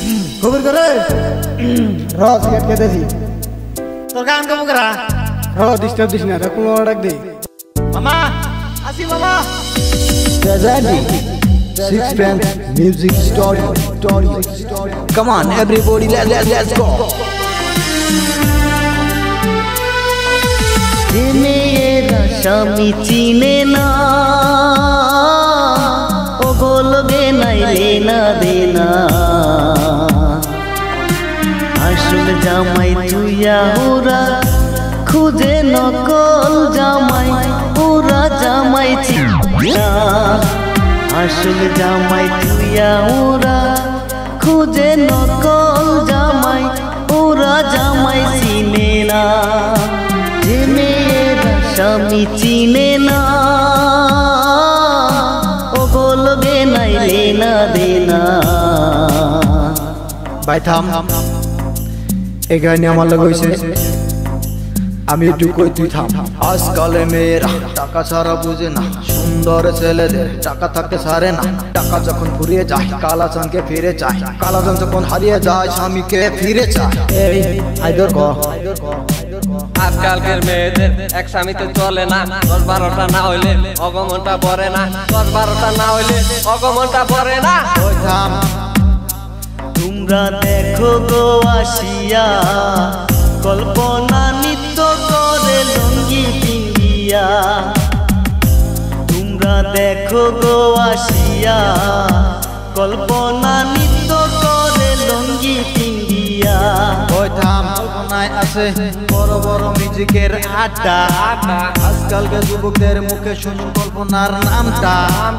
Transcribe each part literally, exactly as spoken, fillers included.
খবর করে র সিগারেট খেতেছি তোর গান কবু করা র ডিস্টার্ব দিস না কোন ডাক দে মামা আসি মামা Presenting Six Friends Music Story. Story. Come on, everybody, let, let, let's go. मेरा स्वामी चीने ना ओ बोलोगे नहीं लेना देना आशुल जामाई तुया हुरा खुजे नकल जामाई पूरा जामाई चीना आशुल जामाई तुया हुरा खुजे नकल जामाई पूरा जामाई चीने ना स्वामी चीने ना ओ बोलोगे नहीं लेना देना ভাই থাম এই গানে আমার লগ হইছে আমি একটু কই তুই থাম আজকালে মেয়েরা টাকা ছাড়া বুঝে না সুন্দর ছেলেদের টাকা থাকতে সারে না টাকা যখন ফুরিয়ে যায় কালা চাঁদকে ফিরে যায় কালা চাঁদ যখন হারিয়ে যায় স্বামীকে ফিরে চায় এই হায়দর ক আজকালকের মেয়েদের এক স্বামীতে চলে না দশ বারোটা না হইলে অগমনটা পড়ে না দশ বারোটা না হইলে অগমনটা পড়ে না ওই থাম তোমরা দেখো গো আসিয়া কল্পনা নিত্য করে লঙ্গি পিঙ্গিয়া তোমরা দেখো গো আসিয়া কল্পনা নিত্য করে লঙ্গি পিঙ্গিয়া ওই থাম কল্পনায় আছে বড় বড় মিউজিকের আড্ডা আজকালকে যুবকদের মুখে শুনুন কল্পনার নামটা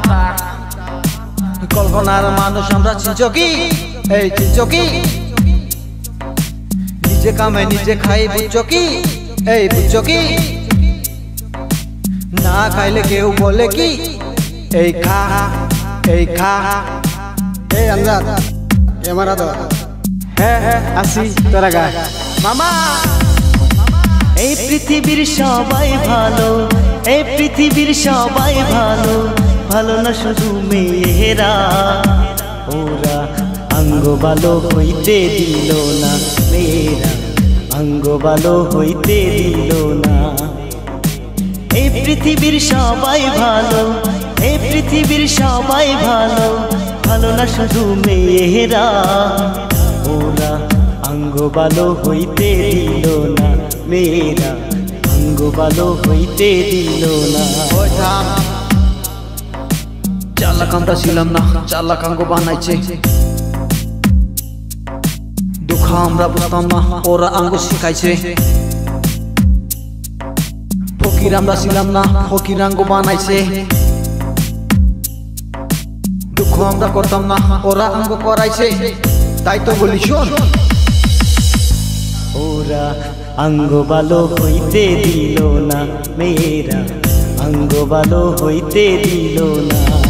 কল্পনার মানুষ আমরা চিনছো কি এই চিনছো কি নিজে কামে নিজে খাই বুঝছো কি এই বুঝছো কি না খাইলে কেউ বলে কি এই খা এই খা এই আমজাদ ক্যামেরা দাও হ্যাঁ হ্যাঁ আসি তোরা গা মামা এই পৃথিবীর সবাই ভালো এই পৃথিবীর সবাই ভালো ভালো না শুধু মেয়েরা ওরা অঙ্গ ভালো হইতে দিল না মেয়েরা অঙ্গ ভালো হইতে দিল না এই পৃথিবীর সবাই ভালো এই পৃথিবীর সবাই ভালো ভালো না শুধু মেয়েরা ওরা অঙ্গ ভালো হইতে দিল না মেয়েরা অঙ্গ ভালো হইতে দিল না ওই থাম চার লাখ আমরা ছিলাম না চার লাখ অঙ্গ বানাইছে দুঃখ আমরা বুঝতাম না ওরা অঙ্গ শিখাইছে ফকির আমরা ছিলাম না ফকির অঙ্গ বানাইছে দুঃখ আমরা করতাম না ওরা অঙ্গ করাইছে তাই তো বলি শোন ওরা অঙ্গ ভালো হইতে দিল না মেয়েরা অঙ্গ ভালো হইতে দিল না।